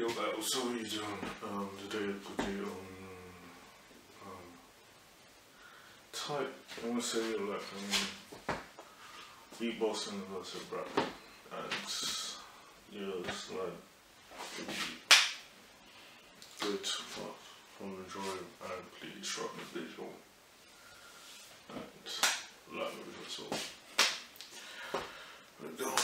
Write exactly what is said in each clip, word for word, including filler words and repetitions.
Yo, that was so easy on um, today with the um, um, type. I want to say like um, beatboxing versus rap, and yeah, it's like good for, from enjoying and please struck the visual and language as well. There we go.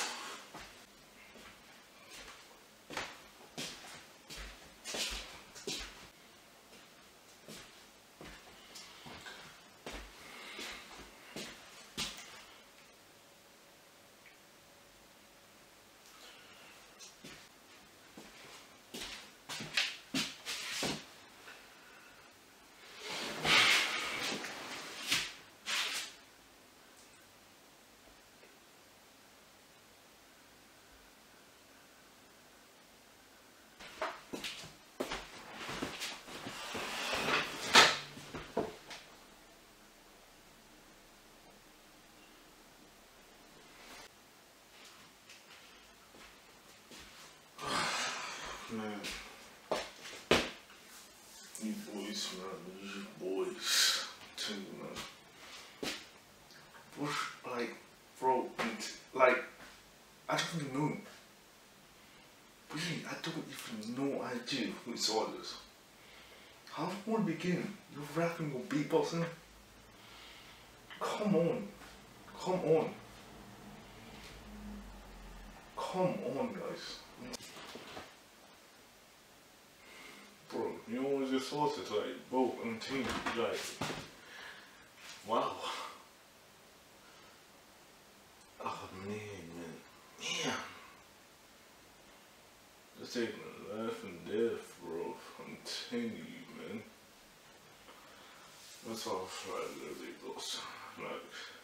Man, you boys, man, you boys, too, man. What, like, bro, like, I don't even know. Really, I don't even know idea who this all is. How do you want to begin? You're rapping or beatboxing? Come on. Come on. Come on, guys. Bro, you know what just thought is like, bro, I'm telling you, like, wow. Oh man, man, damn. This ain't life and death, bro. I'm telling you, man. That's how I literally goes. Like,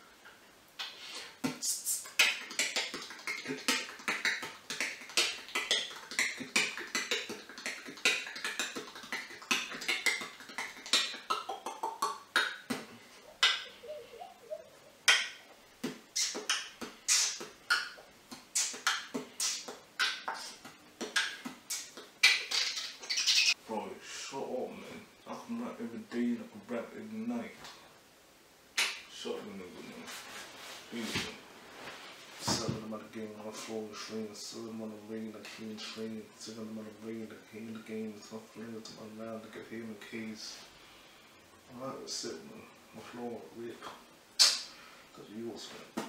bro, shut up, man. I can rap every day, I can rap every night. Shut up, nigga, man. Please, man. Seven of the game on the floor, the string, seven on the ring, the king string, seven on the ring, the king, the game, it's my friend, to my loud, to get him in case. I'm out of sit, man. My floor, rip. That's yours, man.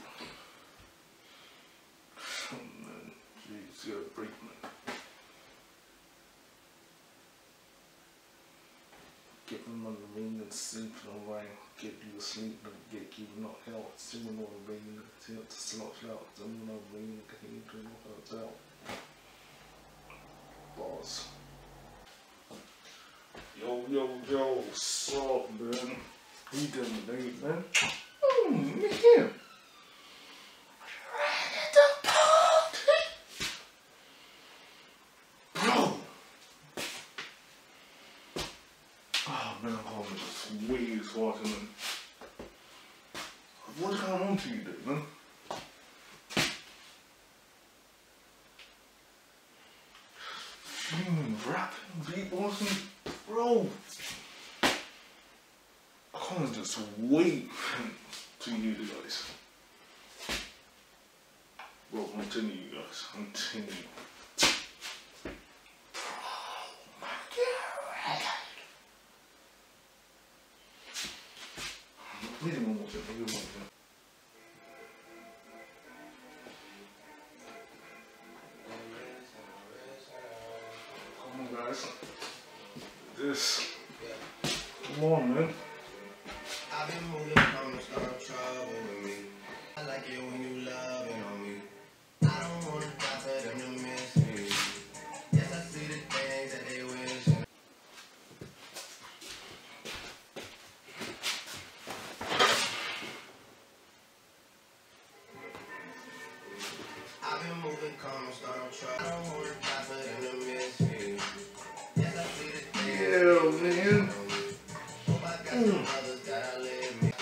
Oh, man. Jeez, you gotta break, man. Get them on the ring and sleep and rain. Get you asleep and get you knocked out. Someone on the ring and to slot out. Someone on the ring and get you to knock out. Bars. Yo, yo, yo, what's up, man? He didn't leave, man. Oh, man. Man, I'm calling this way smarter, man. What's going on to you, dude, man? Hmm, rapping, beatboxing, bro. I can't just wait to you guys. Bro, I'm telling you guys, I'm telling you. Really one more thing, really one more thing. Come on, guys. This. Come on, man. I've been moving from the start trouble with me. I like it when you loving on me. I don't wanna die for them to miss me. Yes, I see the things that they wish. I've been moving, come start trouble. I don't wanna die for them to miss me. Yes, I see the things yeah, that man. they wish. Hope I got some others that'll live me.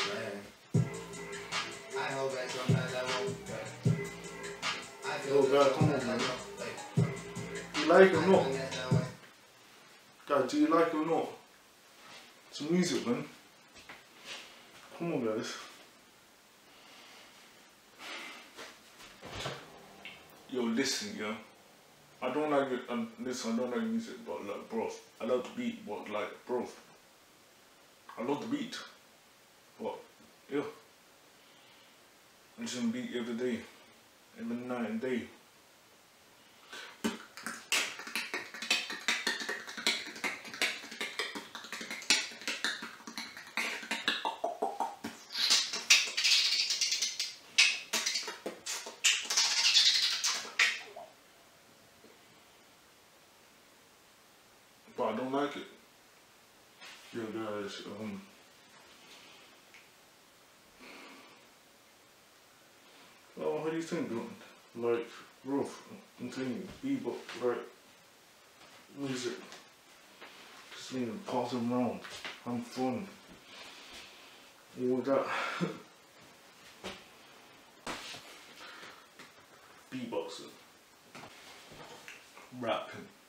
I hope that sometimes I won't. I feel Yo, God, come on, man. You like it or not? Guys, do you like it or not? It's music, man. Come on, guys. Yo, listen, yo. I don't like it, and listen, I don't like music, but like, bro, I love the beat, but like, bro, I love the beat, but, yeah. I listen to beat every day, every night and day. But I don't like it. Yo guys, um oh, what do you think, dude? Like, bro, continue, bebop, right? Music. Just need to pass them around. I'm fun. All that. Beatboxing. Rapping.